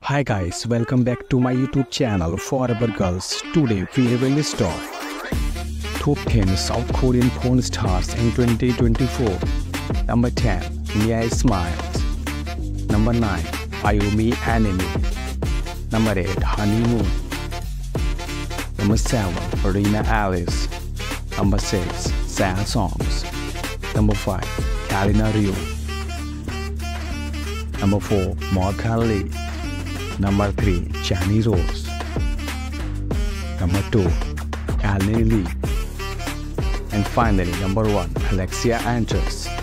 Hi guys, welcome back to my YouTube channel Forever Girls. Today we will list top 10 South Korean porn stars in 2024. Number 10, Mia Smiles. Number 9, Ayumi Anime. Number 8, Honeymoon. Number 7, Rina Alice. Number 6, Sad Songs. Number 5, Kalina Ryu. Number 4, Morgan Lee. Number 3, Jenny Rose. Number 2, Kalini Lee. And finally, number 1, Alexia Andrews.